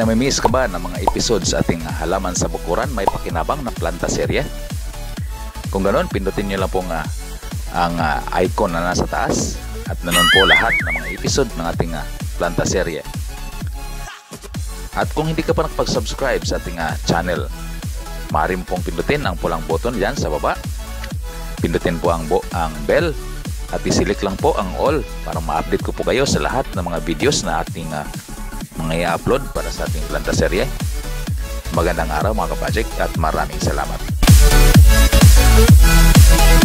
namimiss ka ba ng mga episodes sa ating halaman sa bukuran may pakinabang na planta serye? Kung ganoon, pindutin nyo lang po ang icon na nasa taas at nanon po lahat ng mga episode ng ating planta serye. At kung hindi ka pa nakapag-subscribe sa ating channel, maaari mo pong pindutin ang pulang button dyan sa baba. Pindutin po ang bell at isilik lang po ang all para ma-update ko po kayo sa lahat ng mga videos na ating mga i-upload para sa ating planta serye. Magandang araw mga kapajik at maraming salamat.